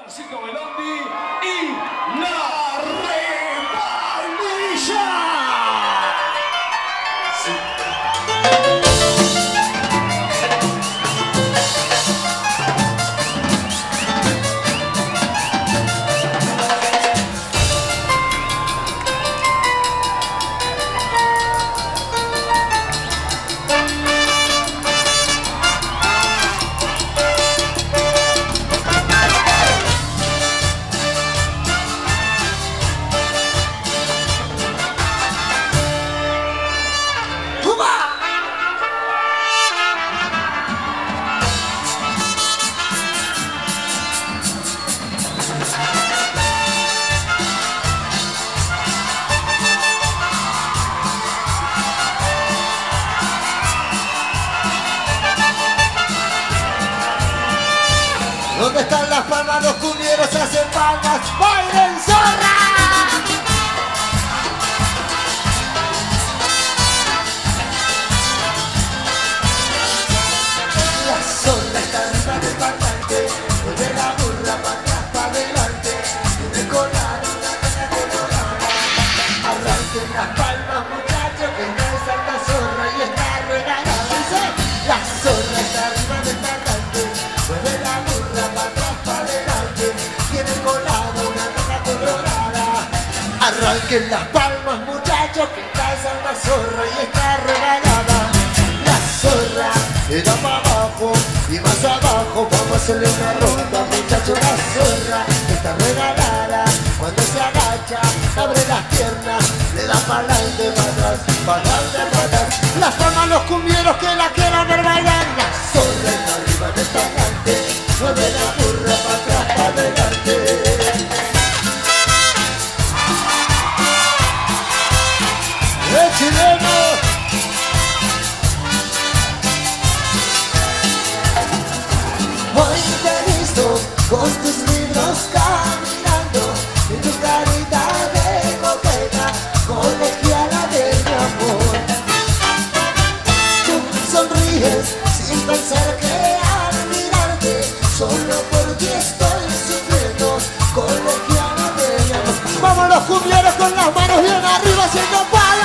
Francisco Belondi y La Repandilla. Sí. ¿Dónde están las palmas? Los cumbieros hacen palmas. ¡Bailen, zorra! La zorra está arriba del parlante, mueve la burra para atrás, para adelante, tiene colada una caña colorada. Arranquen las palmas, muchachos, que no es alta zorra y está regalada. Dice, la zorra está arriba del parlante, mueve la burra para atrás, para adelante, tiene colada una caña colorada. Arranquen las palmas, muchachos, que está la zorra y está regalada. La zorra era para abajo y más abajo, vamos a hacerle una ronda, muchachos. La zorra está regalada, cuando se agacha, abre las piernas, le da para adelante, para atrás, para adelante, para atrás. Las palmas los cumbieros que la quieran ver bailar. La zorra está arriba del parlante, mueve la burra para atrás, para adelante. ¡El chileno! Hoy te he visto con tus libros caminando y tu carita de coqueta, colegiala de mi amor. Tú sonríes sin pensar que al mirarte, solo por ti estoy sufriendo, colegiala de mi amor. Vamos los cumbieros con las manos bien arriba haciendo pala.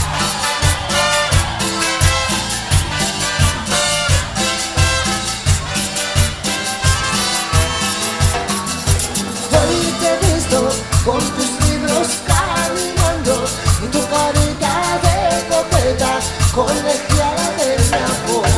Con tus libros caminando y tu carita de coqueta, colegiala de mi amor.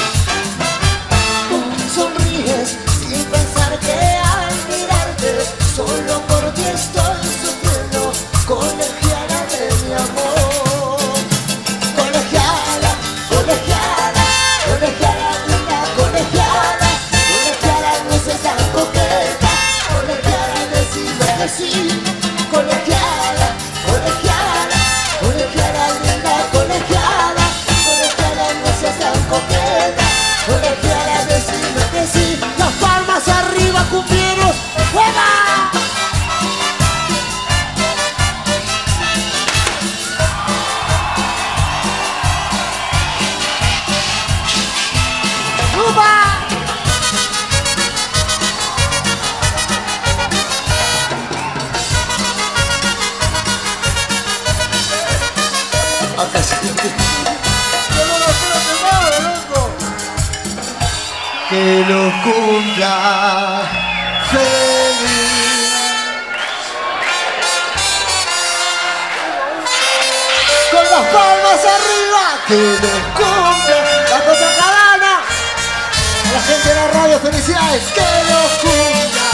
Tú sonríes sin pensar que al mirarte, solo por ti estoy sufriendo, colegiala de mi amor. Colegiala, colegiala, colegiala, linda colegiala, colegiala no seas tan coqueta, colegiala decime que sí. Colegiala, colegiala, colegiala, linda colegiala, colegiala no seas tan coqueta, colegiala decime que sí. Las palmas arriba, cumbieros, ¡juega! Acá sí. Que lo cumpla feliz. Con las palmas arriba, que lo cumpla la Copacabana. A la gente de la radio, felicidades, que lo cumpla.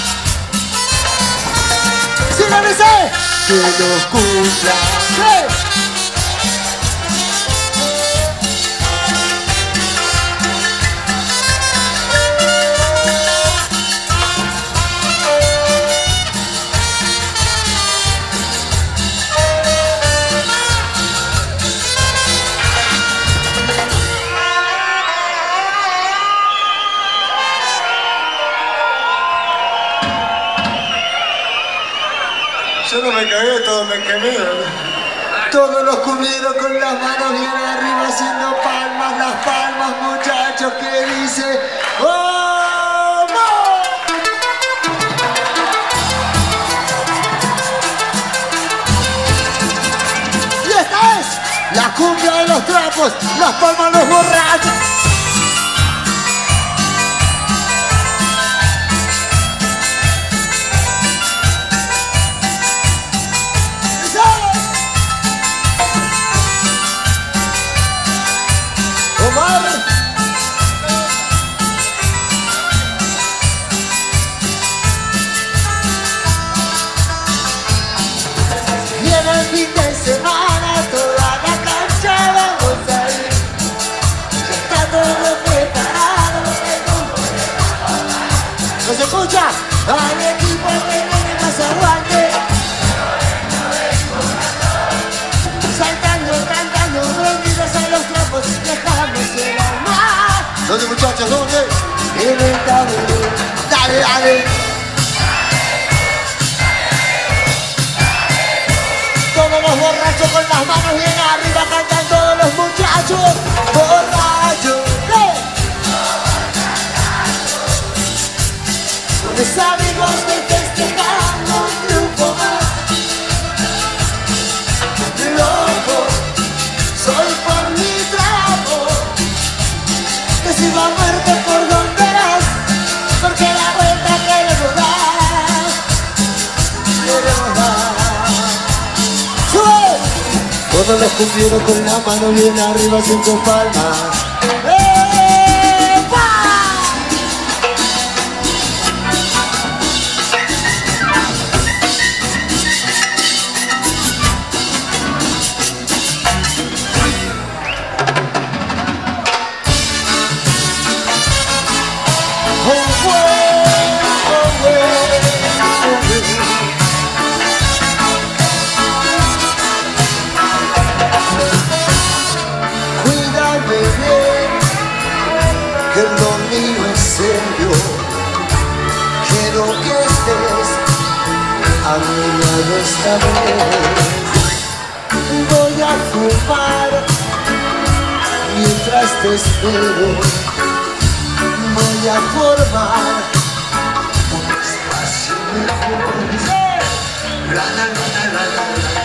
¿Sí lo dice? Que lo cumpla. ¡Sí! Yo no me cagué, todo me quemé. Todos los cumbieros con las manos bien arriba haciendo palmas, las palmas, muchachos, que dice ¡vamos! trapos, las palmas los borrachos. Omar. Viene el fin de semana, toda la cancha vamos a ir. Ya está todo preparado. ¿No se escucha? Al equipo que tiene más aguante. Saltando, cantando, prendidos a los trapos, dejamos el alma. ¿Dónde, muchachos? ¿Dónde? En el tablero. Dale, dale. Todos los borrachos con las manos bien arriba cantan todos los muchachos. Borrachos. Con mis amigos me festejando un triunfo más. Loco, soy por mi trabajo. Que sigo a muerte por donde vas, porque la vuelta queremos dar. Queremos dar. ¡Sube! Todos los cumpieron con la mano bien arriba haciendo palmas. ¡Epa! Cuídame bien, que lo mío es serio. Quiero que estés a mi lado esta vez. Voy a fumar mientras te espero. Voy a formar un espacio mejor. La, la, la, la, la, la,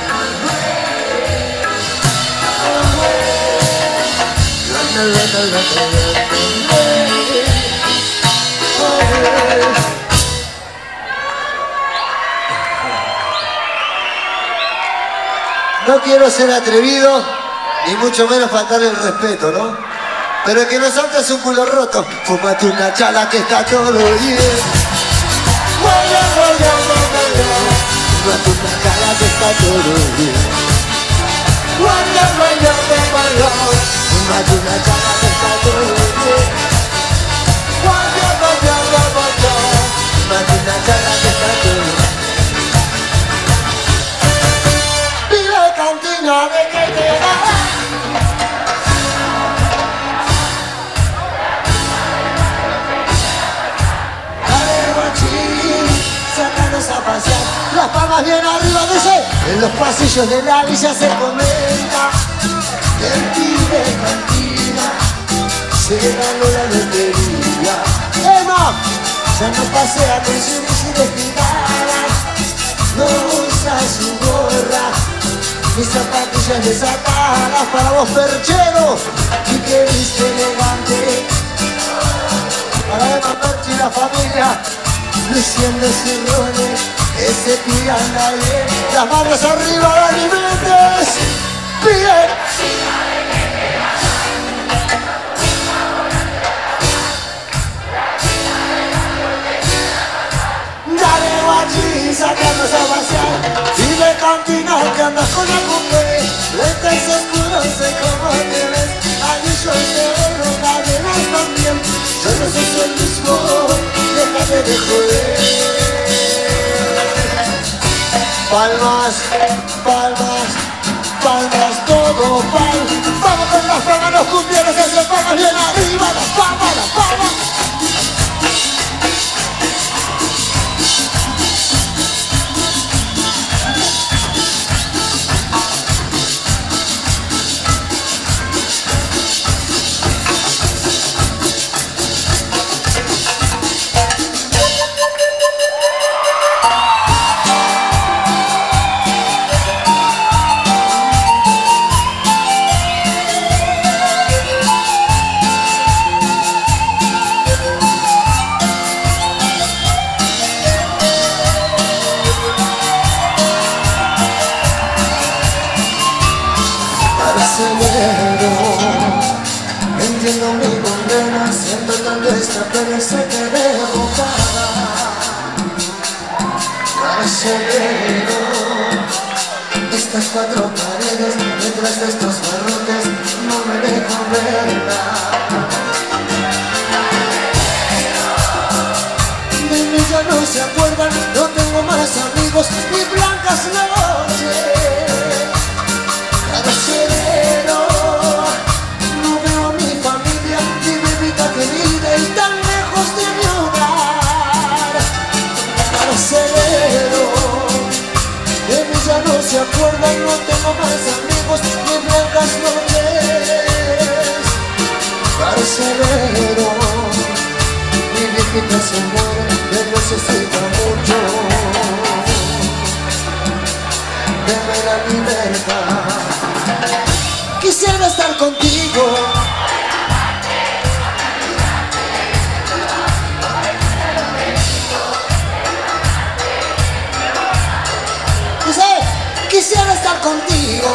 no quiero ser atrevido, ni mucho menos faltarle el respeto, ¿no? Pero el que no salta es un culo roto. Fúmate una chala que está todo bien. Fúmate una chala que está todo bien. Fúmate una chala que está todo bien. Fúmate una chala que está todo bien. Vive cantina de que te da. Sácanos a pasear, las palmas bien arriba, dice. En los pasillos de la villa se comenta que el pibe cantina se ganó la lotería. ¡Emma! Ya no pasea con su bici desfilada, no usa su gorra, mis zapatillas desatadas. Para vos, perchero, y que viste elegante. Para Emma, Perchi y la familia, luciendo cirrones, ese pibe anda bien. Las manos arriba, Dani Méndez. Bien. Dale, guachín, sacarnos a pasear. Dime, cantina, que andas con la cumbre. Lentes oscuros, sé cómo te ves. Anillos de oro, cadenas también. Yo no soy el mismo, déjate de joder. Palmas, palmas, palmas, todo palmas. Vamos con las palmas, los cumbieros, esas palmas bien arriba, las palmas, las palmas. parece que derrotada. Carcelero, estas cuatro paredes detrás de estos barrotes no me dejan verla. De mí ya no se acuerdan, no tengo más amigos ni blancas noches. Carcelero, no veo a mi familia ni mi vida querida y tan lejos de mi hogar. Carcelero, de mí ya no se acuerdan, no tengo más amigos ni blancas noches. Carcelero, mi viejita se muere, me necesita mucho. Deme la libertad. Quisiera estar contigo. Quisiera estar contigo.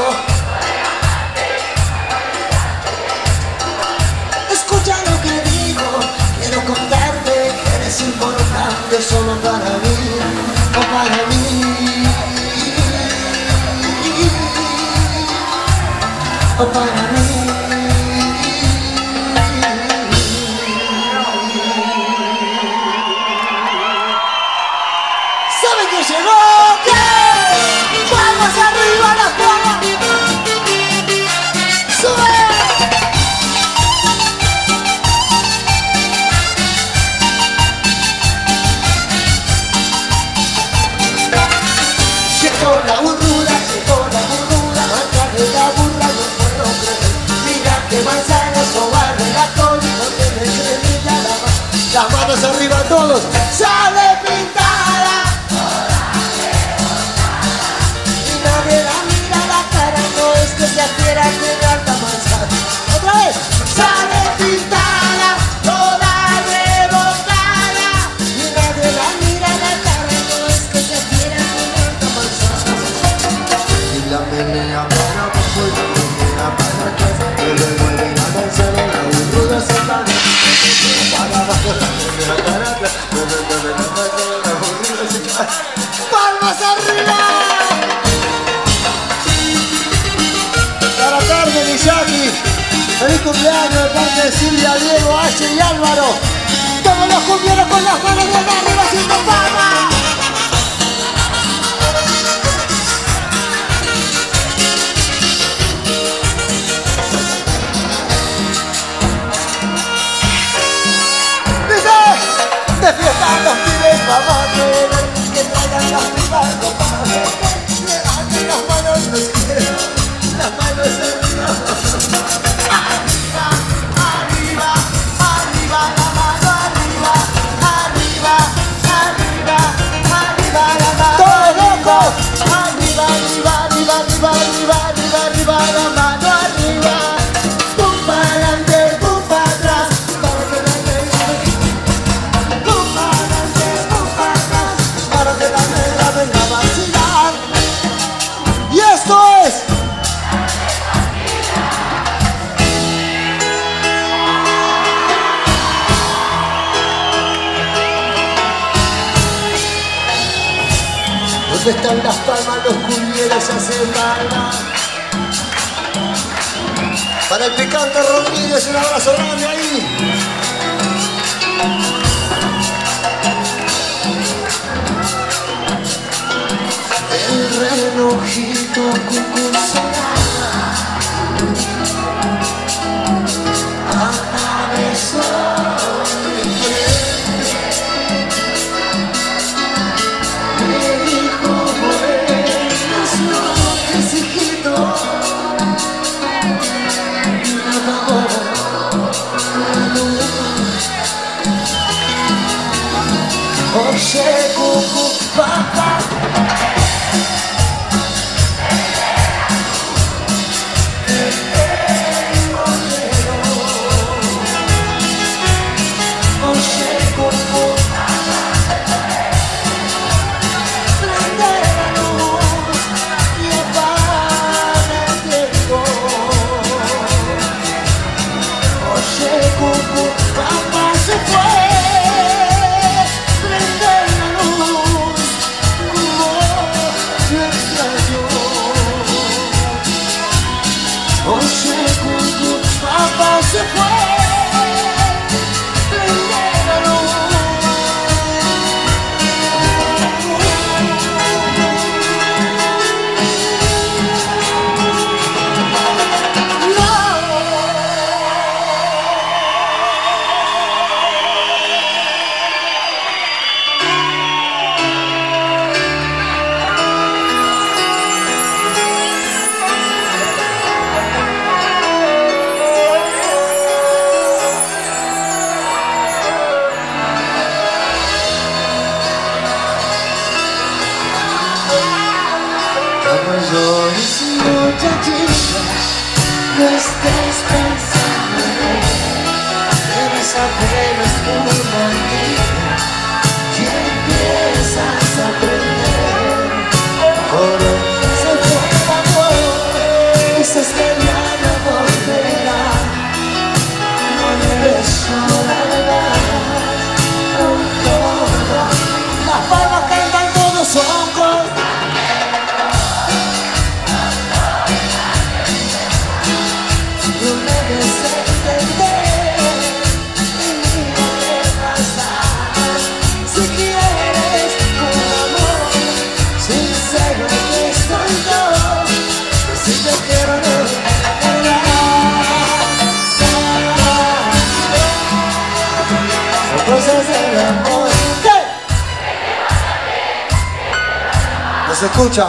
Escucha lo que digo. Quiero contarte que eres importante solo para mí, o para mí. O para mí. ¿Saben que llegó? ¿Qué? ¡Palmas arriba, las palmas! ¡Sube! Llegó la burrura, atrás de la burra no puedo creer. Mira que manzana sobarle la col, no tiene cremilla la mano. Las manos arriba todos, sale pintada. Que se quiera quedar la manzana. Otra vez, sale pintada, toda rebocada. Y nadie la mira la cara, no es que se quiera quedar la manzana. Y la menea para abajo y la menea para atrás. Que le mueve la manzana, la burruda se para. Para abajo, la menea para atrás. Que le mueve la manzana, la burruda se para. ¡Palmas arriba! Para Carmen y Jackie, feliz cumpleaños de parte de Silvia, Diego, H y Álvaro. Todos los cumpleaños con las manos de arriba haciendo palmas. Dice, de fiesta los pibes mamá que traigan las pipas copadas. Levanten las manos los quiero. Las manos arriba, arriba, arriba, arriba, la mano arriba, arriba, arriba, arriba, la mano. ¡Todos locos! Arriba, arriba, arriba, arriba, arriba, arriba, arriba, la mano arriba. Pum para adelante, pum para atrás, para que la negra pum para adelante, pum para atrás, para que la negra venga a vacilar. Y esto es ¿dónde están las palmas? Los cumbieros hacen palmas. Para el picante Rodríguez, un abrazo grande ahí. El relojito cucuzada atravesó mi frente. Me dijo buenas noches, hijito. Y me apagó la luz. Oye, cucu, papá. Papá se fue. Pues muchachita, no estés pensando en él. Eres apenas una niña y empiezas a aprender. Conoce por amor, dices que ya no volverá. No debes llorar, las palmas cantan todos son cosas. No me des entender y me pasar. Si quieres con amor sincero que estoy yo, si te quiero no son cosas del amor. ¿Qué? ¿No se escucha?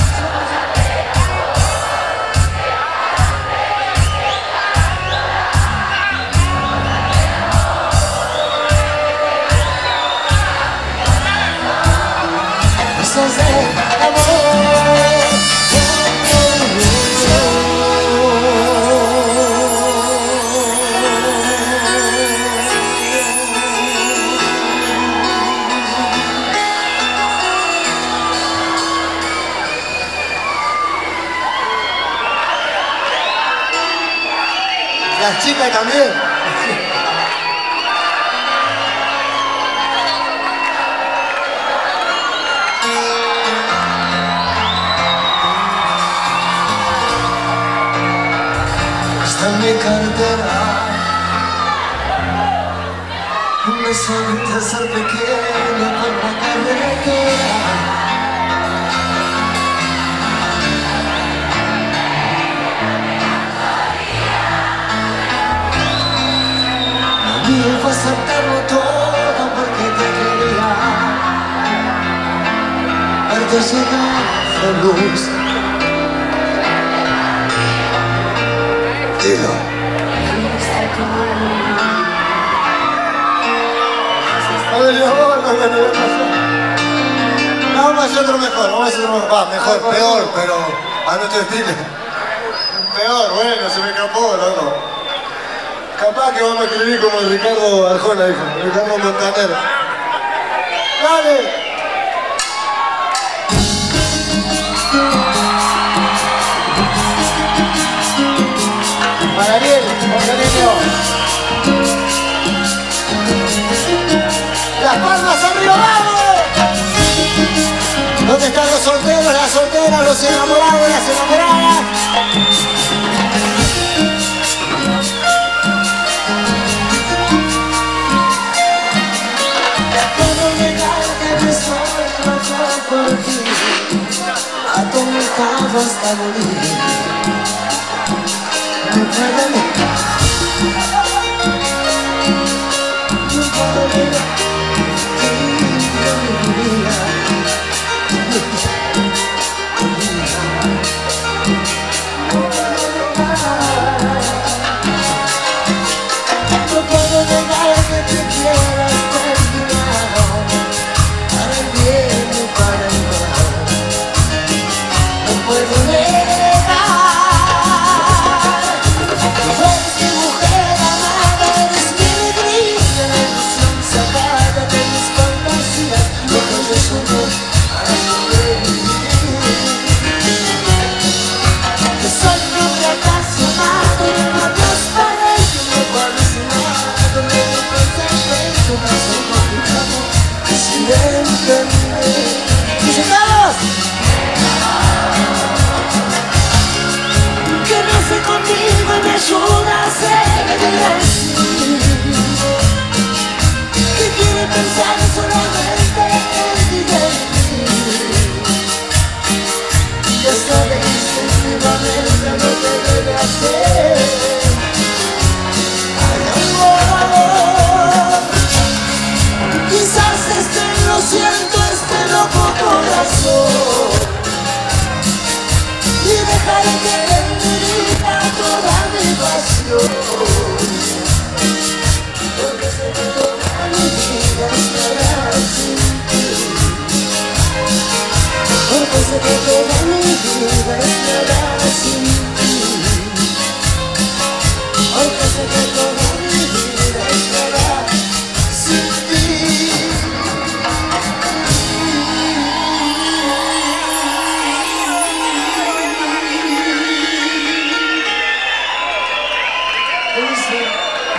Cosas del amor. Las chicas también. Está en mi cartera una solita ser pequeña por la carretera. Y fue aceptarlo todo porque te quería verte llegar de luz. Dilo. A ver, yo, no, vamos a hacer otro mejor, vamos a hacer otro mejor. Va, mejor, peor, pero a nuestro estilo. Peor, bueno, se me escapó, loco. Capaz que vamos a escribir como Ricardo Arjona, dijo, Ricardo Montaner. ¡Dale! Para Ariel, Montenegro. Las palmas arriba, vamos. ¿Dónde están los solteros, las solteras, los enamorados, las enamoradas? Por ti, atormentado hasta morir. No puedo negar, no puedo negar que yo me moría. No puedo negar que te quieras terminar. Para el bien y para el mal, no puedo negar. Eres mi mujer amada, eres mi alegría, la ilusión sacada de mis fantasías, lo que yo soñé para sobrevivir. Yo soy un hombre apasionado, no transparente, no parece nada, no me perfecto, no soy complicado. Siempre dice todos que no sé contigo y me ayuda a ser decir que quiere pensar solamente en divertir. Ya sabes que últimamente no te debe hacer. Ay, amor, quizás esté en lo cierto.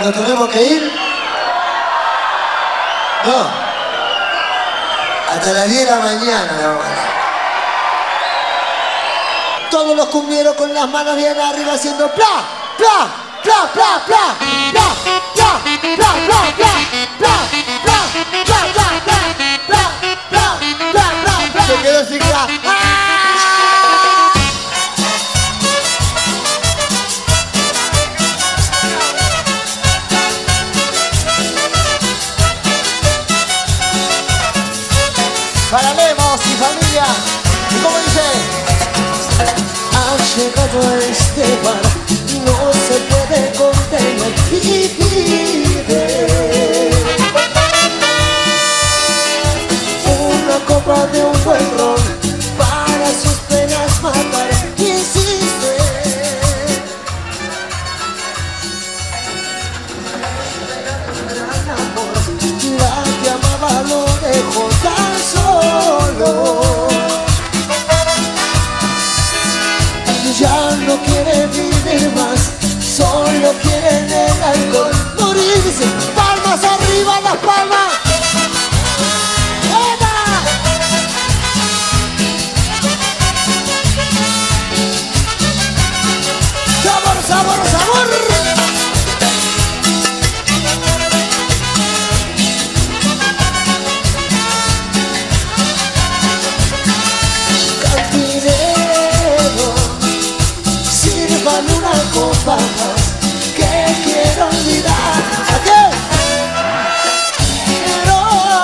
¿Nos tenemos que ir? No. Hasta las 10 de la mañana la vamos a dar. Todos los cumbieros con las manos bien arriba haciendo pla, pla, pla, pla, pla, pla, pla, pla, pla, pla, pla, pla, pla, pla, pla, pla, pla, pla, pla. Se quedó sin pla. Para Lemos y familia. ¿Y cómo dice? Has llegado a este bar, no se puede contener y pide una copa de un buen ron para sus penas matar. Insiste. Gran amor, la que amaba lo dejó tan solo. Ya no quiere vivir más, solo quiere en el alcohol morirse. Palmas arriba, las palmas. ¡Eva! ¡Sabor, sabor, sabor! Una copa más que quiero olvidar. ¿A qué? Pero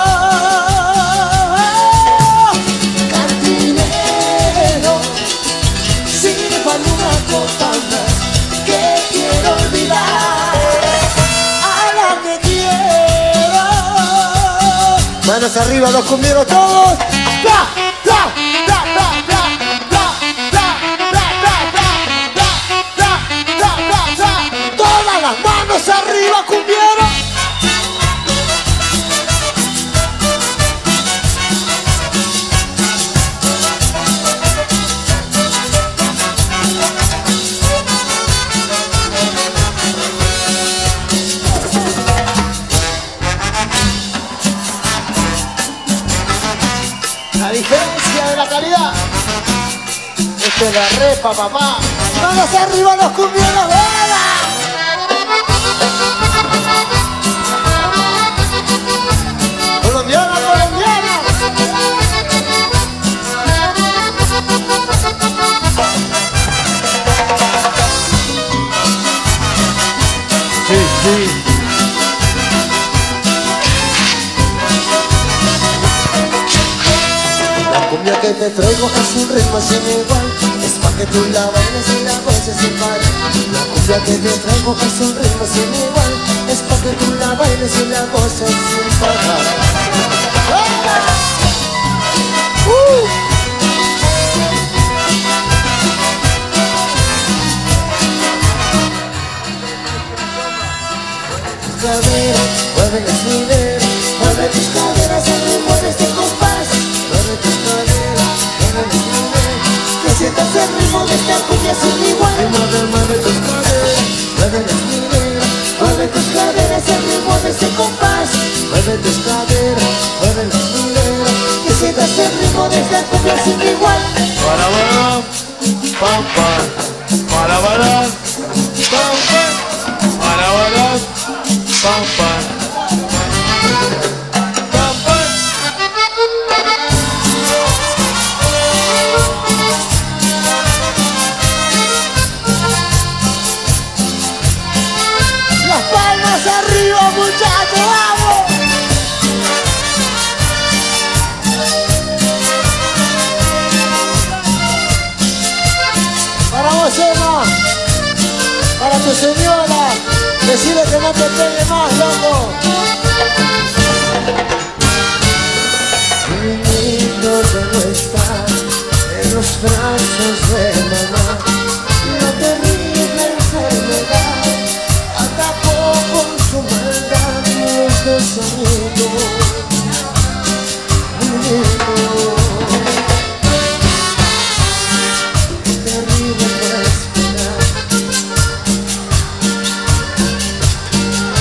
cantinero, sirvan una copa más que quiero olvidar. A la que quiero. Manos arriba, los cumbieros todos. ¡Pla! ¡Pla! ¡Pla! ¡Pla! ¡Pla! Las manos arriba, cumbiero. La diferencia de la calidad. Esto es la repa, papá. Manos arriba, los cumbieros. ¡Venga! Colombiana, colombiana. Sí, sí. La cumbia que te traigo es un ritmo sin igual. Es pa' que tú la bailes y la goces sin parar. La cumbia que te traigo es un ritmo sin igual. Es pa' que tú la bailes y la goces sin parar. Caderas, mueve las mineras, mueve tus caderas al ritmo de este compás. Mueve tus caderas, mueve las mineras, que sientas el ritmo de esta cumbia sin igual. Mueve tus caderas, mueve las mineras, mueve tus caderas al ritmo de este compás. Mueve tus caderas, mueve las mineras, que sientas el ritmo de esta cumbia sin igual. Para bailar, pam pam, para bailar, pam pam, para bailar, pam pam, pam pam. Las palmas arriba, muchachos, vamos. Para vos, Emma, para tu señora, decirle que no te pegue más, loco. Mi niño ya no está en los brazos de mamá. La terrible enfermedad atacó con su maldad los dos amigos. Mi niño, terrible enfermedad.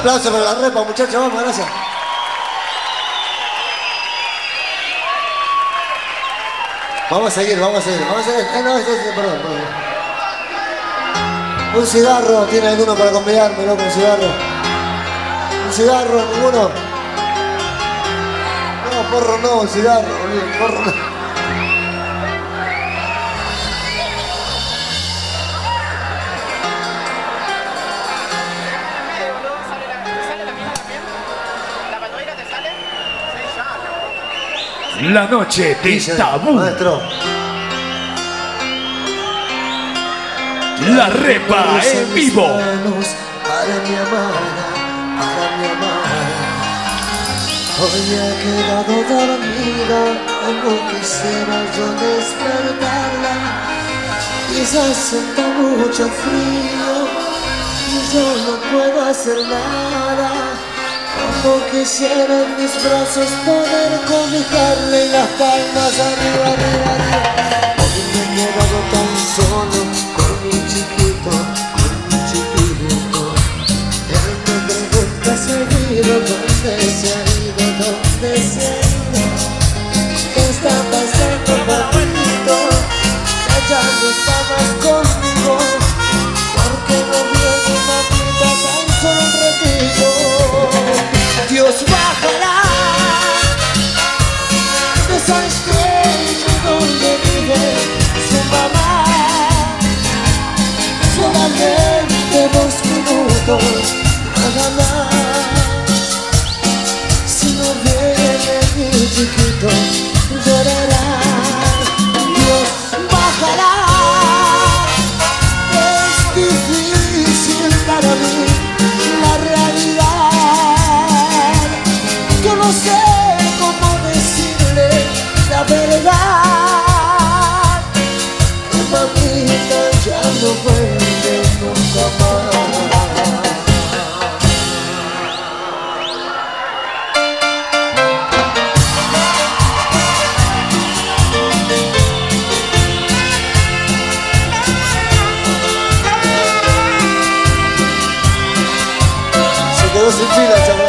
aplauso para la repa, muchachos, vamos, gracias. Vamos a seguir. No, perdón. Un cigarro, ¿tiene alguno para convidarme, loco? Un cigarro. ¿Un cigarro? ¿Ninguno? No, porro no, un cigarro, boludo, porro no. La noche de Tabú. Maestro. La repa en vivo. Para mi amada. Hoy he quedado dormida, como quisiera yo despertarla. Quizás sienta mucho frío y yo no puedo hacer nada. Como quisiera en mis brazos poder cobijarle y las palmas arriba. Hoy me he quedado tan solo con mi chiquito. Él me pregunta seguido dónde se ha ido. ¿Qué está pasando, papito? Que ya no estabas conmigo. Porque no viene, mamita, tan solo un ratito. Dios bajará de esa estrella donde vive su mamá. Solamente 2 minutos, nada más. Si no viene mi chiquito, llorará. Dios bajará. Es difícil para mí la realidad. Yo no sé cómo decirle la verdad. Que mamita ya no vuelve nunca más. Se quedó sin pila, chaval.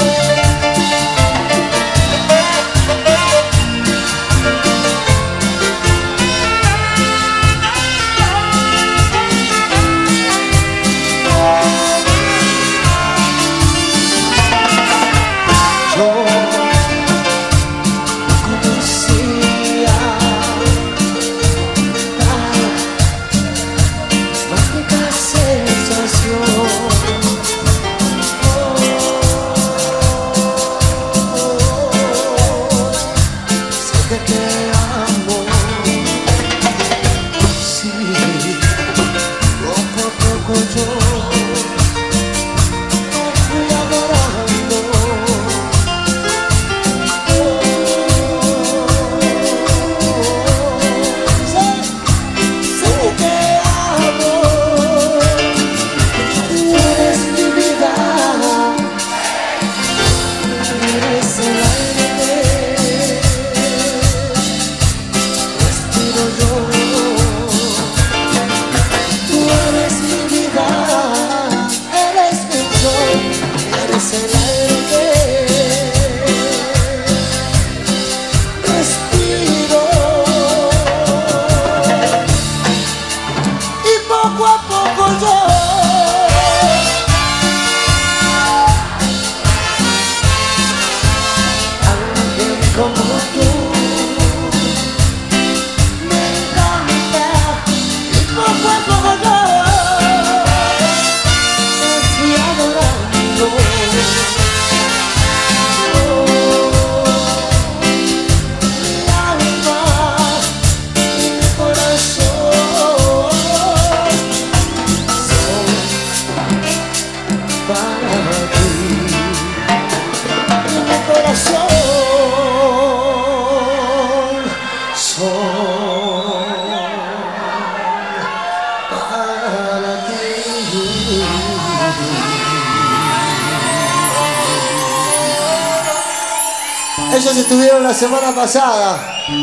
Ellos estuvieron la semana pasada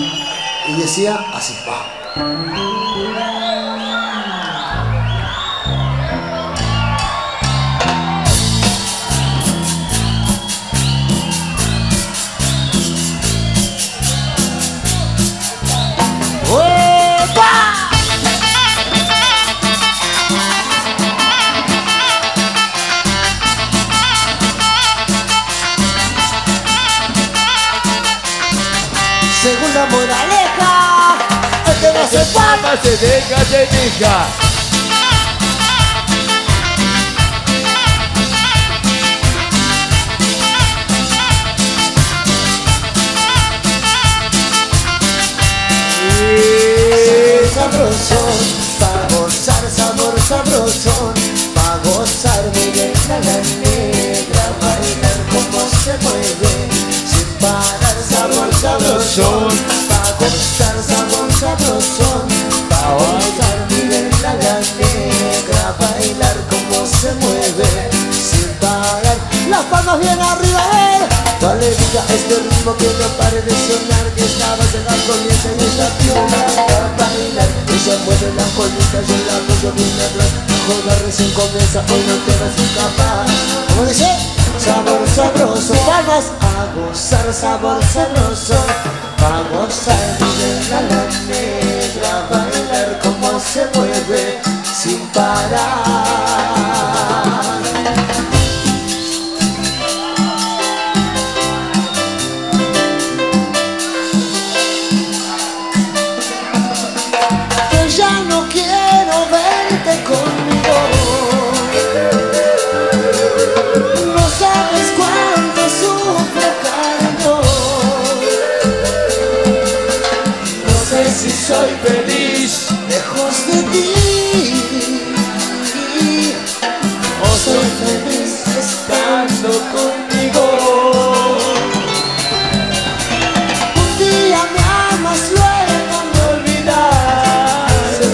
y decía así, va. te deja, te deja. Sabrosón, pa' gozar, sabor sabrosón, pa' gozar muy bien la negra, bailar como se mueve, sin parar, sabor sabrosón, pa' gozar, sabor sabrosón, pa' gozar muy bien la negra, bailar como se mueve, sin parar, las palmas bien arriba, dale vida a este ritmo que no pare de sonar, que esta base la comienza y esta piola a bailar. Ella mueve la colita, yo la apoyo bien atrás. La joda recién comienza, hoy no te vas a escapar. ¿Cómo dice? Sabor sabroso, palmas a gozar, sabor sabroso. A gozar, miren a la negra, bailar como se mueve sin parar. Ya no quiero verte conmigo. No sabes cuánto sufro, cariño. No sé si soy feliz lejos de ti, o soy feliz estando contigo. Un día me amas, luego me olvidas.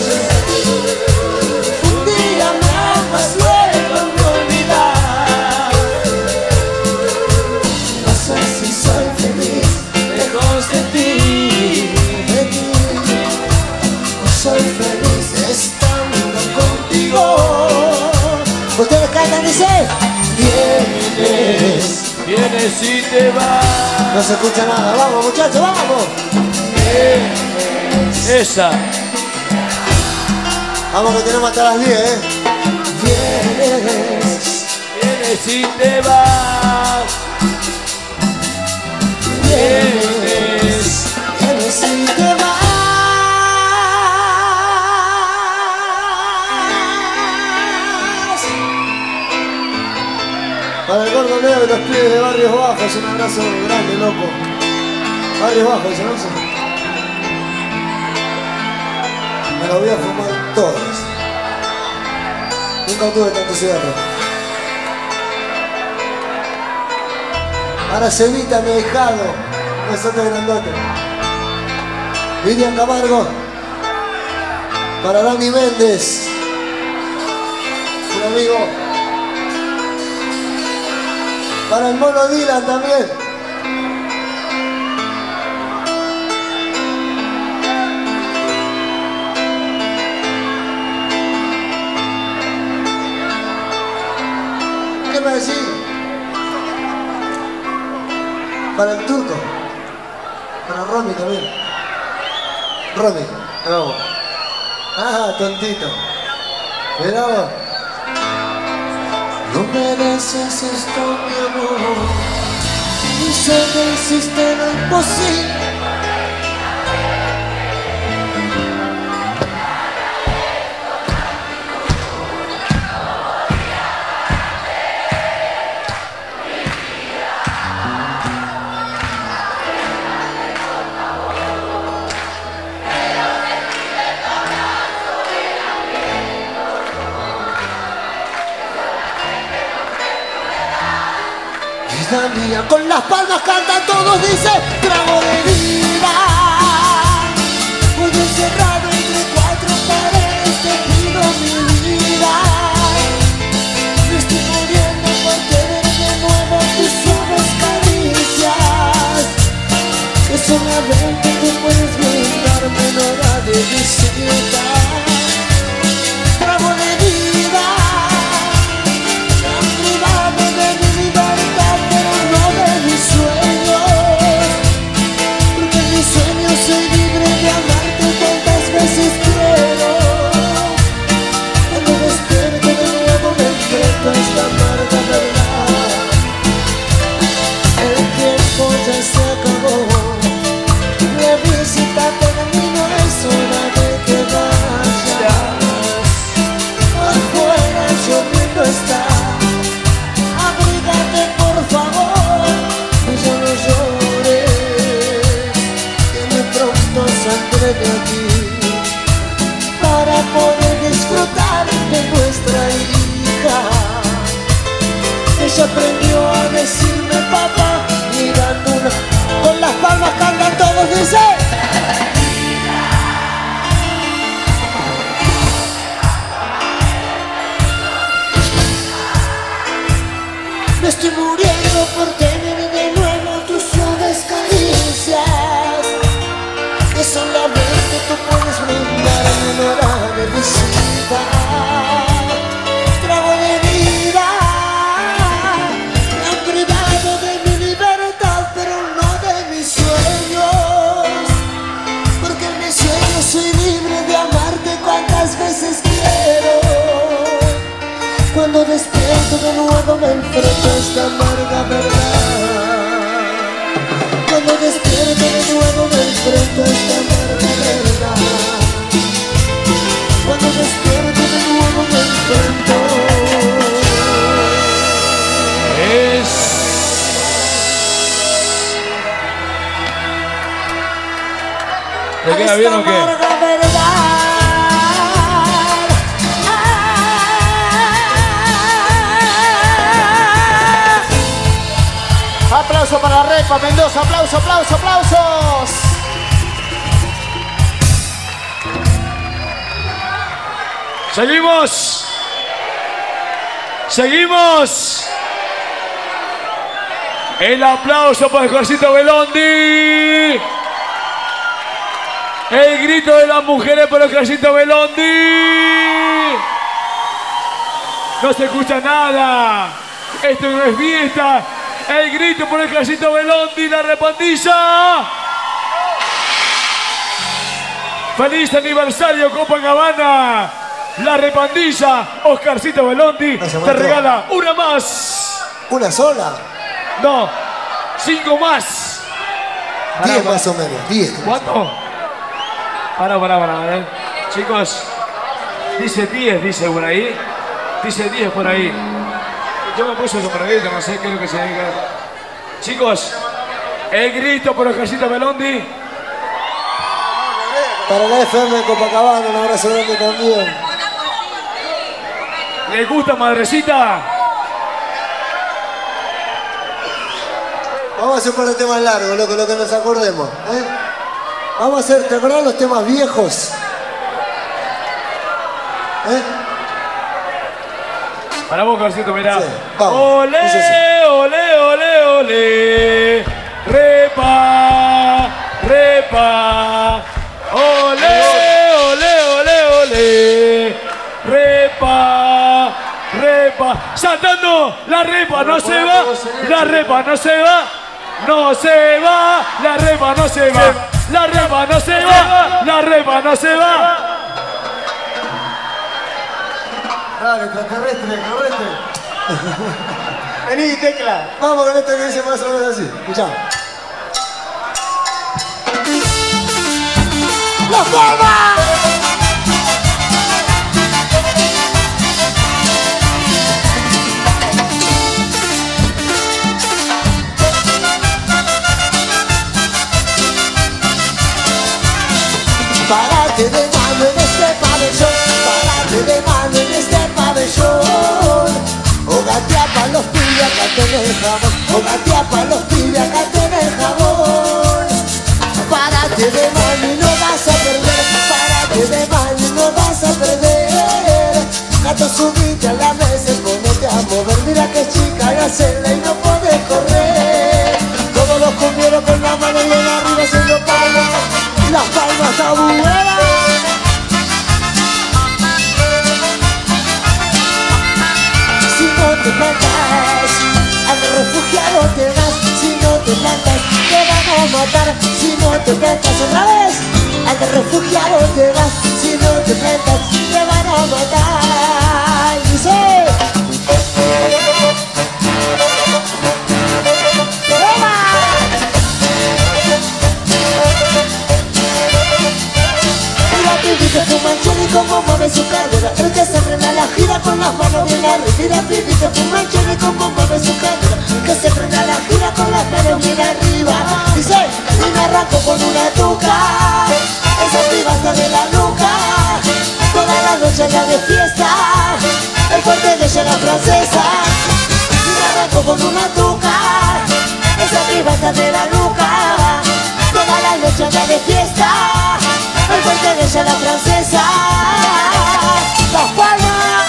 Ustedes cantan, dice. Vienes, Vienes y te vas. no se escucha nada, vamos muchachos, vamos. Vienes. Esa. Vamos que tenemos hasta las 10, Vienes, Vienes y te vas. Vienes. vienes y te vas. Para el gordo Leo y los pibes de Barrios Bajos, un abrazo grande, loco. Barrios Bajos, ¿se conoce? Me lo voy a fumar todos. Nunca tuve tanto cigarro. Para Cevita, mi ahijado, un besote grandote. Vivian Camargo. Para Dani Méndez, un amigo. Para el mono Dylan también. ¿Qué me decís? Para el turco. Para Romy también. Romy, vamos. Ah, tontito. Mirá vos. No mereces esto, mi amor, y sé que hiciste lo imposible. Mía, con las palmas cantan todos, dice trago de vida. Hoy encerrado entre cuatro paredes te pido mi vida. Me estoy muriendo por tener de nuevo tus suaves caricias, que solamente tú puedes brindarme en hora de visita. Trago de vida, tan privado de mi libertad, pero no de mis sueños. poder disfrutar de nuestra hija. Ella aprendió a decirme papá, mirando una. Con las palmas cantan todos, dice. Me estoy muriendo por tener de nuevo tus suaves caricias, que solamente tú puedes brindar en hora de visita. Trago de vida, me han privado de mi libertad, pero no de mis sueños, porque en mis sueños soy libre de amarte cuantas veces quiero. Cuando despierto de nuevo me enfrento a esta amarga verdad. Cuando despierto de nuevo me enfrento a esta amarga verdad. Cuando despierto de nuevo me enfrento. ¿Te queda bien o qué? Amarga verdad. Aplauso para Repa Mendoza, aplauso, aplauso, aplausos. Seguimos. Seguimos. El aplauso para Jorgito Belondi. El grito de las mujeres para Jorgito Belondi. No se escucha nada. Esto no es fiesta. El grito por el Jorgito Belondi, la repandilla. Feliz aniversario Copacabana. La repandilla, Oscarcito Belondi, te regala una más. ¿Una sola? No, 5 más. 10 más o menos, 10. ¿Cuánto? Para. Chicos, dice 10, dice por ahí. Dice 10 por ahí. Yo me puse eso por ahí, que no sé qué es lo que se diga. Chicos, el grito por Oscarcito Belondi. Para la FM de Copacabana, un abrazo grande también. ¿Les gusta Madrecita? Vamos a hacer un par de temas largos, loco, lo que nos acordemos. Vamos a hacer, ¿te acordás los temas viejos? Para vos, Oscarcito, mirá. Sí, vamos. Olé, olé, olé, olé. Repa, repa. Olé, olé, olé, olé. Repa, repa. Saltando, la repa no se va. La repa no se va. No se va. La repa no se va. La repa no se va. La repa no se va. Dale, extraterrestre, correte. Vení, Tecla. Vamos con esto que dice más o menos así. Escuchá. ¡La palma! Párate de mano en este pabellón, párate de mano en este pabellón. O gatea pa' los pibes, acá tenés jabón. O gatea pa' los pibes, acá tenés jabón. Párate de mano y no vas a perder, párate de mano y no vas a perder. Gato, subite a la mesa y ponete a mover. Mira que chica y hacerla y no podés correr. Todos los comieron con la mano y en arriba haciendo palmas. Las palmas abuelas. Si no te plantas, al refugiado te vas. Si no te plantas, te van a matar. Si no te plantas otra vez, al refugiado te vas. Si no te plantas, te van a matar. Dice. Pibito fumanchón y como mueve su cadera. El que se frena la gira con las manos bien arriba. Pibito fumanchón y como mueve su cadera. El que se frena la gira con las manos bien arriba. Dice, y me arranco con una tuca. Esa piba está de la nuca. Todas las fuerte de ella la francesa. Y me arrancó con una tuca, esa privada de la nuca. Toda la noche anda de fiesta, el fuerte de ella la francesa. Las Palmas.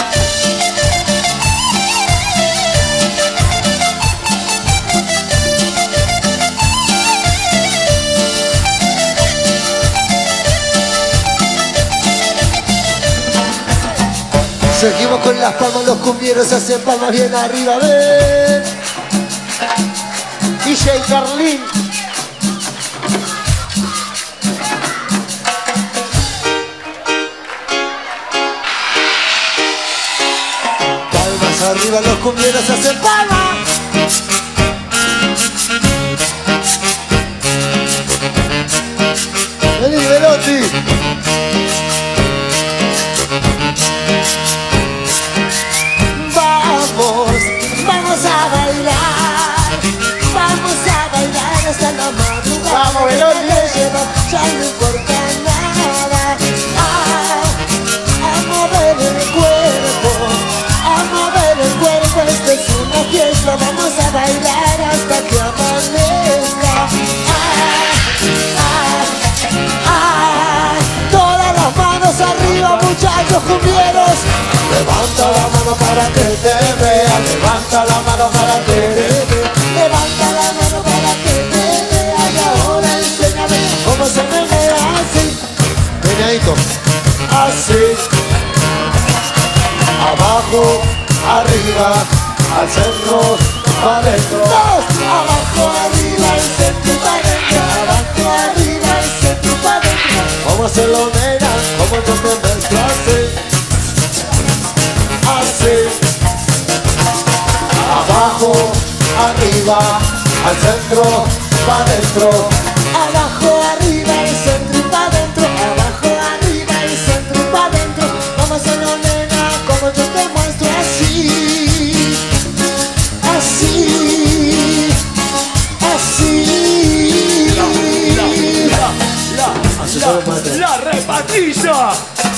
Seguimos con Las Palmas, los cumbieros hacen palmas bien arriba, ven. DJ Carlín. Palmas arriba, los cumbieros hacen palmas. Vení, Velotti. Vamos a bailar hasta la madrugada. Vamos, Velotti. Ya no importa nada. A mover el cuerpo, esto es una fiesta. Vamos a bailar hasta que amanezca. Todas las manos arriba, muchachos cumbieros. Levanta la mano para que te vea, levanta la mano para que te vea, levanta la mano para que te vea. Y ahora enséñame cómo se menea así, meneadito, así. Abajo, arriba, al centro, para adentro. Abajo, arriba, al centro, para adentro. Abajo, arriba, al centro, para adentro. ¿Cómo se lo nena? ¿Cómo tú te ves así? Así. Abajo, arriba, al centro, pa' dentro. Abajo, arriba, al centro y pa' dentro. Abajo, arriba, al centro y pa' dentro. Vamos a hacerlo, nena, como yo te muestro así. Así. Así. La repatilla.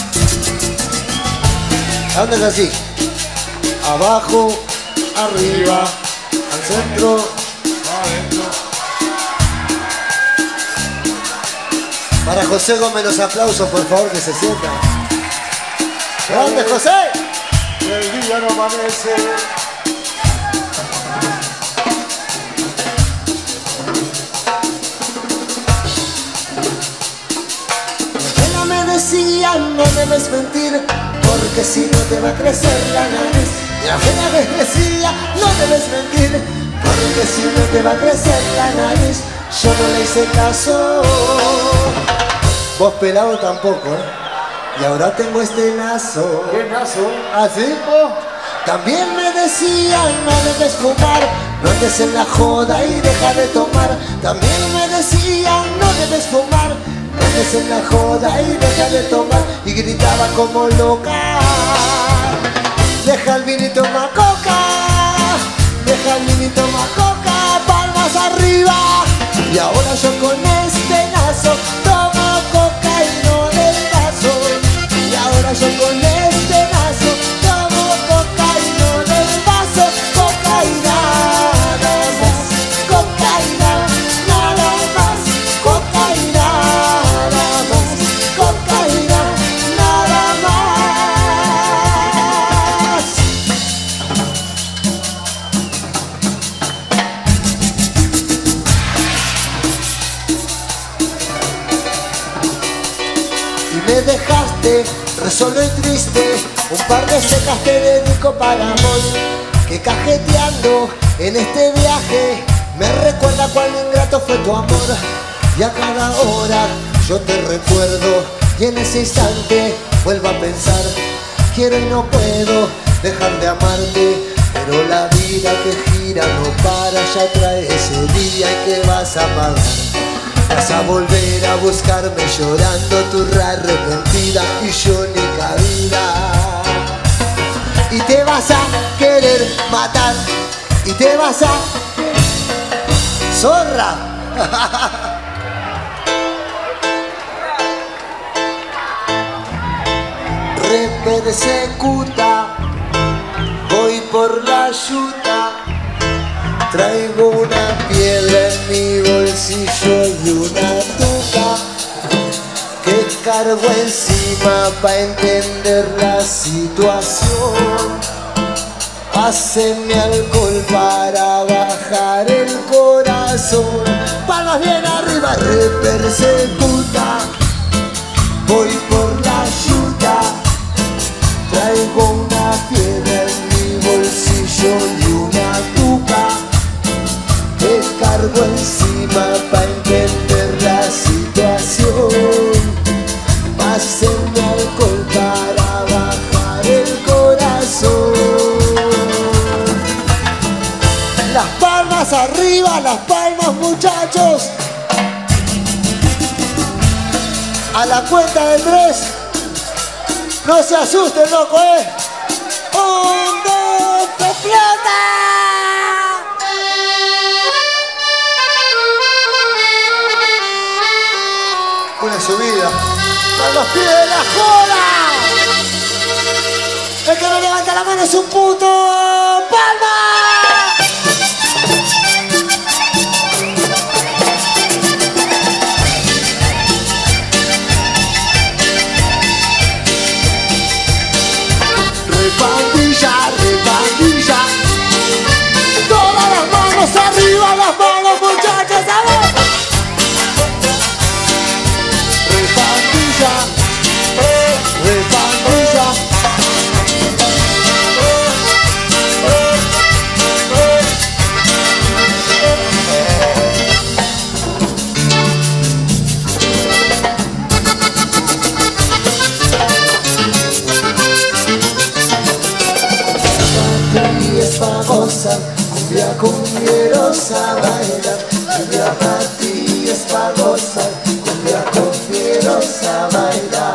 ¿Dónde es así? Abajo, arriba, al centro, adentro. Para José Gómez los aplausos, por favor, que se sientan. ¿Dónde, José? El día no amanece. Ella me decía, no debes mentir, porque si no te va a crecer la nariz. Y apenas me decía, no debes mentir, porque si no te va a crecer la nariz. Yo no le hice caso. Vos pelado tampoco, ¿eh? Y ahora tengo este lazo. ¿Qué nazo? ¿Así? También me decían, no debes fumar, no andes en la joda y deja de tomar. También me decían, no debes fumar, no andes en la joda y deja de tomar. Y gritaba como loca, deja el vinito más coca, deja el vinito más coca, palmas arriba. Y ahora yo con este lazo tomo coca y no del vaso. Y ahora yo con este lazo tomo coca y no del vaso. Coca y nada más, coca y nada más, coca y nada más, coca y nada más. Me dejaste re solo y triste, un par de secas te dedico para vos, que cajeteando en este viaje me recuerda cuán ingrato fue tu amor. Y a cada hora yo te recuerdo y en ese instante vuelvo a pensar, quiero y no puedo dejar de amarte, pero la vida que gira no para, ya trae ese día en que vas a pagar. Vas a volver a buscarme llorando, tu arrepentida y yo ni cabida. Y te vas a querer matar, y te vas a... ¡Zorra! Repersecuta. por la yuta, traigo una piedra en mi bolsillo y una tuca que cargo encima pa' entender la situación. Haceme alcohol para bajar el corazón. Palmas bien arriba, repersecuta. Voy por la yuta, traigo una piedra en mi bolsillo y una tuca que cargo encima pa' entender la situación. Pásenme alcohol para bajar el corazón. Las palmas arriba, las palmas, muchachos. A la cuenta de 3. No se asusten, loco, ¿eh? 1, 2, ¡explota! Una subida. ¡A los pies de la joda! El que no levanta la mano es un puto. ¡Palma! Repandilla, repandilla. Todas las manos arriba, las manos, muchachos, a ver. Repandilla, repandilla. Cumbia cumbierosa baila, cumbia para ti es pa' gozar, cumbia cumbierosa baila.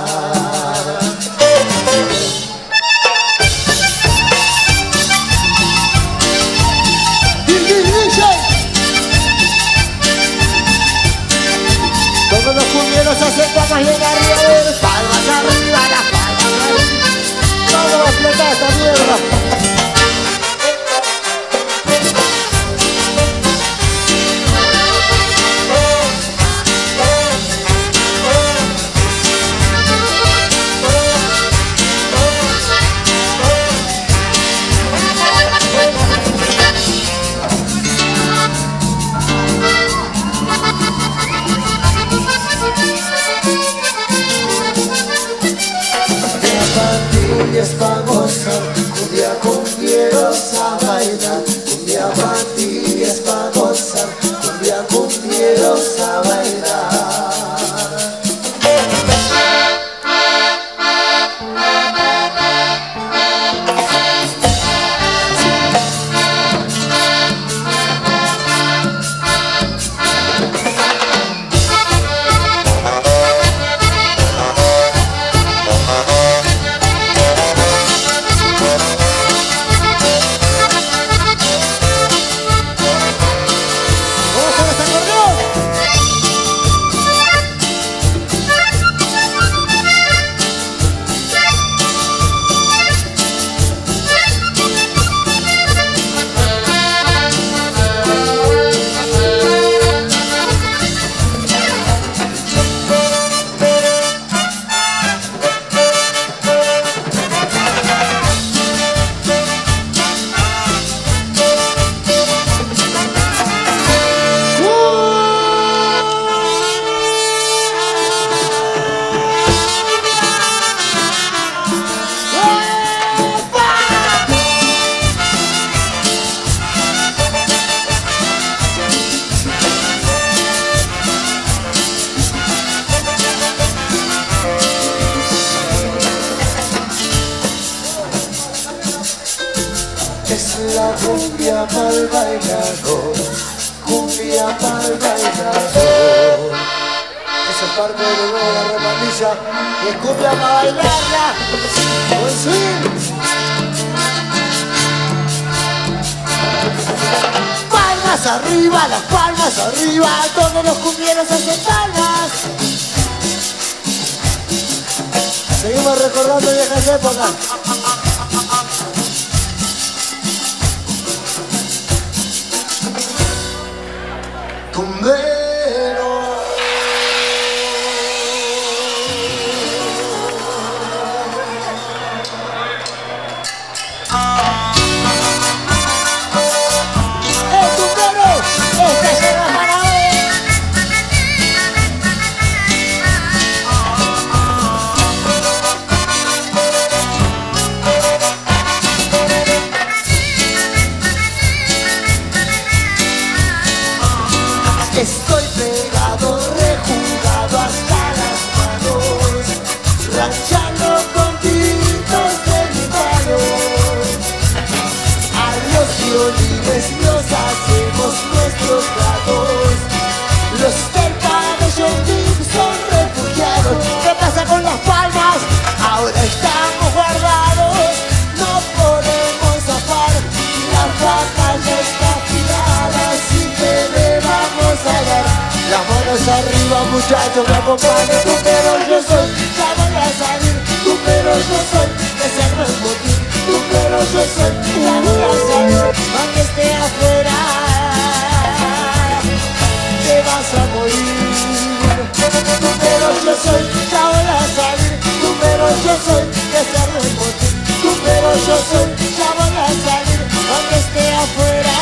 Todos los cumbieros hacen palmas y en arriba, a ver, palmas arriba, las palmas arriba. Todo va a explotar esta mierda. Es pa' gozar, cumbia cumbierosa baila, cumbia pa' ti es pa' gozar, cumbia cumbierosa baila. Es la cumbia pa'l bailador, cumbia pa'l bailador. Eso es parte de lo nuevo de la repandilla y es cumbia para bailarla con swing. Palmas arriba, las palmas arriba, todos los cumbieros hacen palmas. Seguimos recordando viejas épocas. muchachos me acompañan. Yo soy, ya voy a salir. Yo soy, ese no es motivo. Yo soy, ya voy a salir. Aunque esté afuera, te vas a morir. Yo soy, ya voy a salir. Yo soy, ese no es motivo. Yo soy, ya voy a salir. Aunque esté afuera,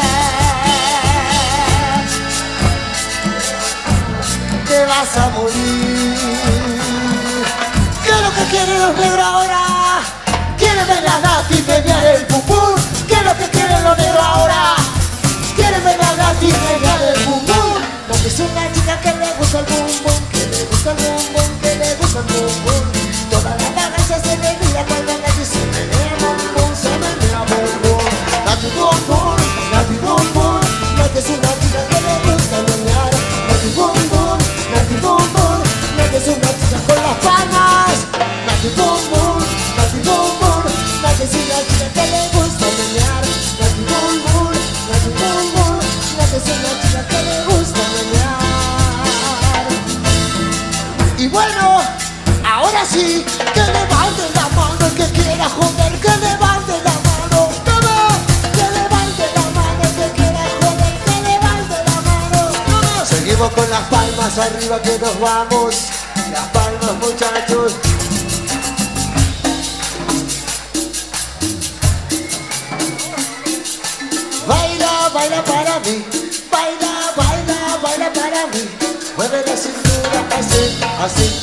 te vas a morir. ¿Qué es lo que quieren los negros ahora? ¿Quieren ver la Nati menear el pupú? ¿Qué es lo que quieren los negros ahora? ¿Quieren ver la Nati menear el pupú? Nati es una chica que le gusta el bum bum, que le gusta el bum bum, que le gusta el bum bum. Toda la vagancia se le mira cuando Nati se menea bum bum, se menea bum bum. Nati bum bum, Nati bum bum. Nati es una chica que le gusta menear. Nati bum bum, Nati bum bum. Nati es una chica con las palmas. Nati bum bum, Nati bum bum. Nati es una chica que le gusta menear. Nati bum bum, Nati bum bum. Nati es una chica que le gusta menear. Y bueno, ahora sí, que levante la mano el que quiera joder, que levante la mano. ¡Vamos! Que levante la mano el que quiera joder, que levante la mano. ¡Vamos! Seguimos con las palmas arriba que nos vamos. Las palmas, muchachos. Baila, baila para mí. Baila, baila, baila para mí. Mueve la cintura así, así.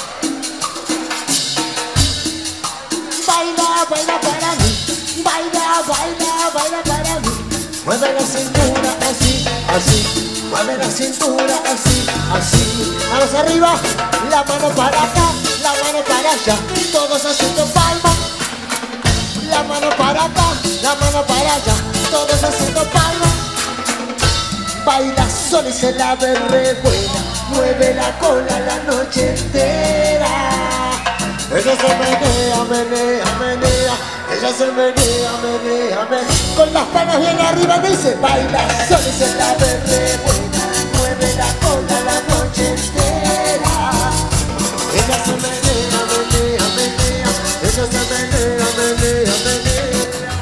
Baila, baila para mí. Baila, baila, baila para mí. Mueve la cintura así, así. Mueve la cintura así, así. Manos arriba, la mano para acá, la mano para allá. Todos haciendo palmas. La mano para acá, la mano para allá. Todos haciendo palmas. Baila sola y se la ve re buena. Mueve la cola la noche entera. Ella se menea, menea, menea. Ella se menea, menea, menea. Con las palmas bien arriba dice baila sola y se la ve re buena. Mueve la cola la noche entera. Ella se menea, menea, menea. Ella se menea, menea, menea.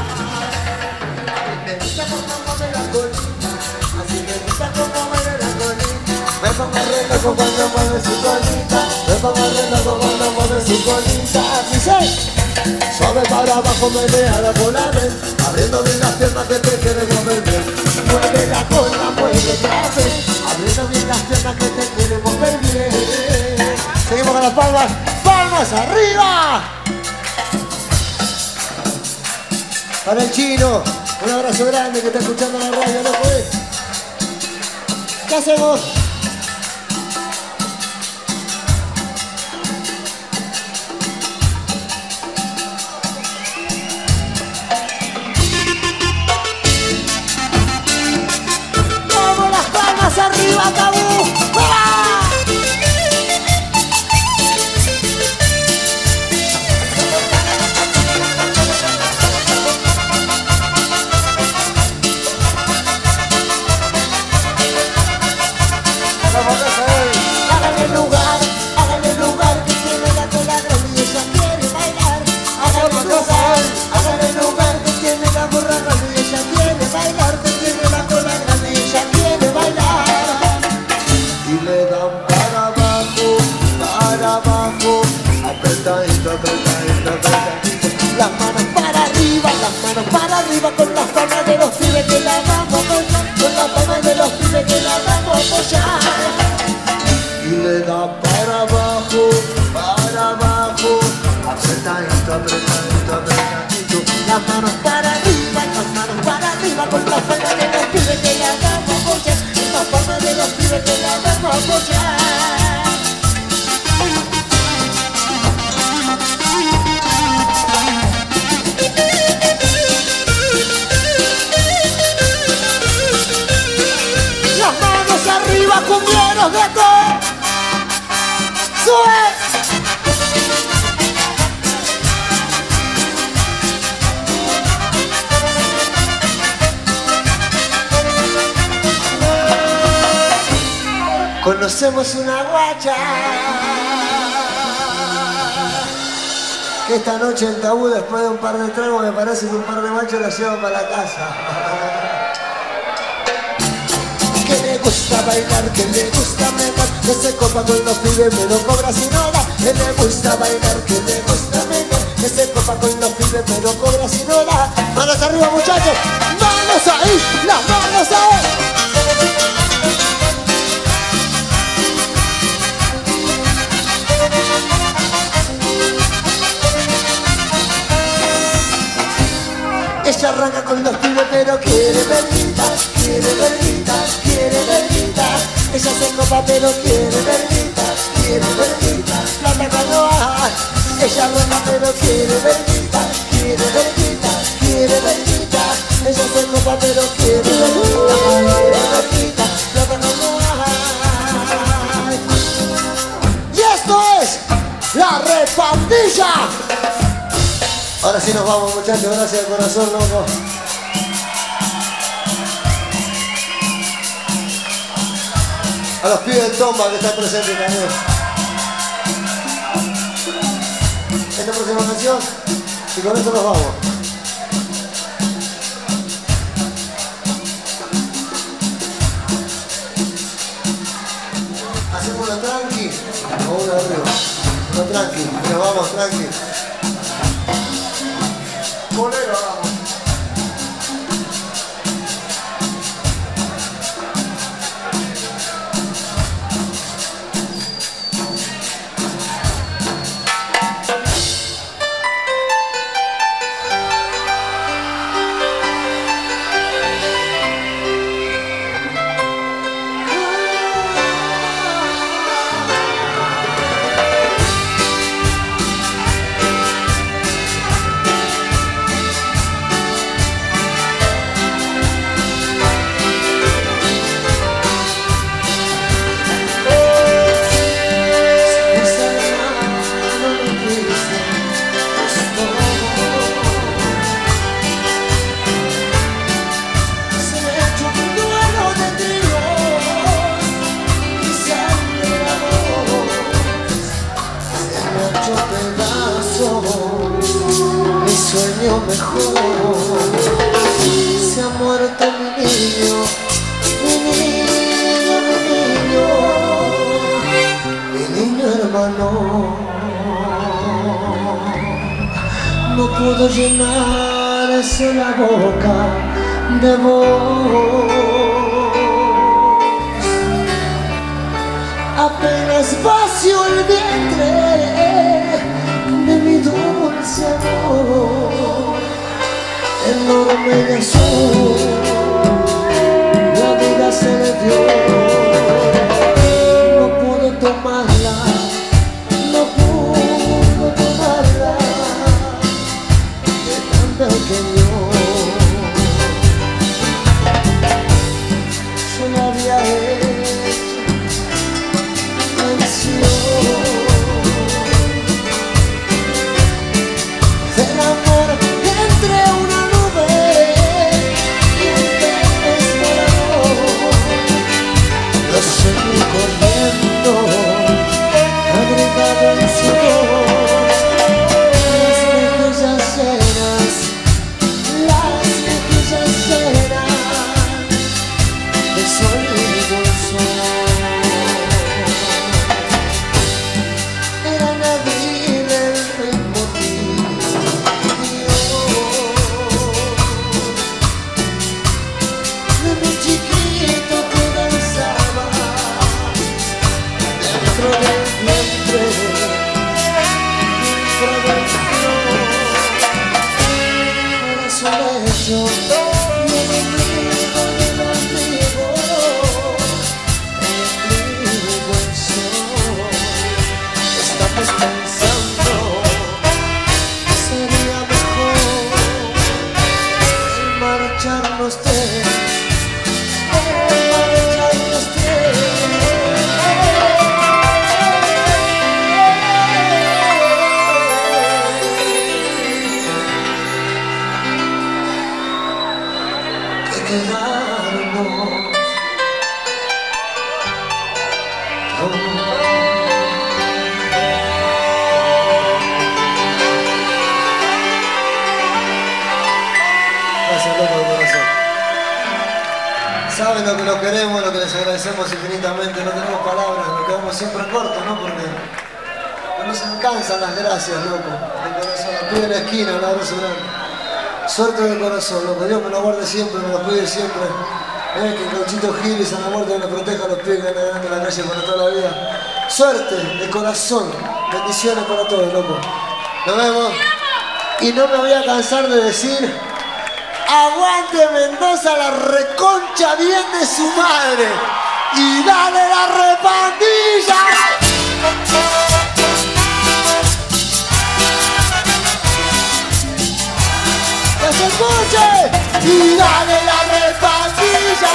Me gusta como mueve la colita. Así me gusta como mueve la colita. Me pongo re loco cuando mueve su colita. Me pongo re loco cuando mueve su colita. Dice, suave para abajo, meneala por la vez. Abriendo bien las piernas que te quieren mover bien. Mueve la cola, mueve otra vez. Abriendo bien las piernas que te quieren mover bien. Seguimos con las palmas. ¡Palmas arriba! Para el chino, un abrazo grande que está escuchando la radio, ¿no fue? ¿Qué hacemos? ¡Vamos las palmas arriba, Tabú! Las manos para arriba con las palmas de los pibes que la vamos a apoyar, con las palmas de los pibes que la vamos a apoyar. Y le da para abajo, apretadito, apretadito, apretadito. Las manos para arriba con las palmas de los pibes que la vamos a apoyar, con las palmas de los pibes que la vamos a apoyar. Arriba, cumbieros, gato. ¡Sube! Con hacemos una guacha. Que esta noche en Tabú, después de un par de tragos, me parece que un par de machos la llevan para la casa. Que le gusta bailar, que le gusta meter, que se copa con los pibes, pero cobra sin hora. Que le gusta bailar, que le gusta meter, que se copa con los pibes, pero cobra sin hora. Manos arriba, muchachos, manos ahí, las manos ahí. Ella arranca con los pibes pero quiere verguita, quiere verguita, quiere verguita. Ella se copa pero quiere verguita, quiere verguita. Plata cuando hay. Ella arranca pero quiere verguita, quiere verguita, quiere verguita. Ella se copa pero quiere verguita, quiere verguita. Plata cuando hay. Y esto es la Repandilla. Ahora sí nos vamos, muchachos, gracias de corazón, loco. A los pibes del Tomba que están presentes también. Esta próxima canción y con esto nos vamos. Hacemos una tranqui o una arriba. Una tranqui, y nos vamos tranqui. Bolero, vamos. Se ha muerto mi niño, mi niño, mi niño hermano. No pudo llenarse la boca de voz, apenas vació el vientre de mi dulce amor. Enorme y azul, la vida se le dio, no pudo tomarla, no pudo tomarla, de tan pequeño. Yo le había hecho mención del amor entre una corriendo, agregado en su voz, las mejillas llenas, las mejillas llenas de sol y dulzor. Era en abril el ritmo mío de mi chiquito que danzaba dentro del vientre, dentro del flor. Era su lecho y el ombligo, el ombligo el sol. Estamos pensando que sería mejor el marcharnos tres, el marcharnos tres. Saben lo que lo queremos, lo que les agradecemos infinitamente. No tenemos palabras, nos quedamos siempre cortos, ¿no? Porque no nos alcanzan las gracias, loco. De corazón, a pie de la esquina, un abrazo grande. Suerte de corazón, loco. Dios me lo guarde siempre, me lo cuide siempre. Que Gauchito Gil y San Amorte nos proteja a los pibes que andan en la calle para toda la vida. Suerte de corazón. Bendiciones para todos, loco. Nos vemos. Y no me voy a cansar de decir: aguante Mendoza, la reconcha bien de su madre. Y dale la repandilla. ¡Que se escuche! Y dale la repandilla.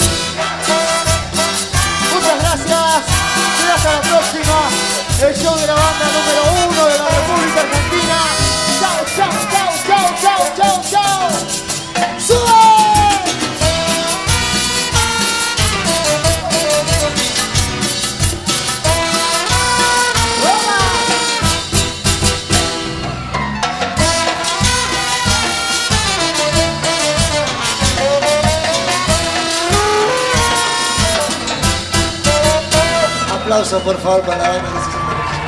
Muchas gracias. Será hasta la próxima. El show de la banda número 1 de la República Argentina. Chao, chao, chao, chao, chao, chao, chao. ¡Sube! Aplauso por favor para la banda que se sienta.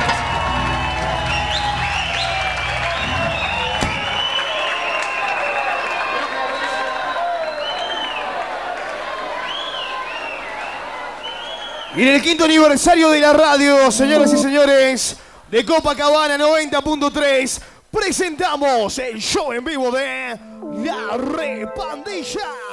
Y en el quinto aniversario de la radio, señoras y señores, de Copacabana 90.3, presentamos el show en vivo de La Repandilla.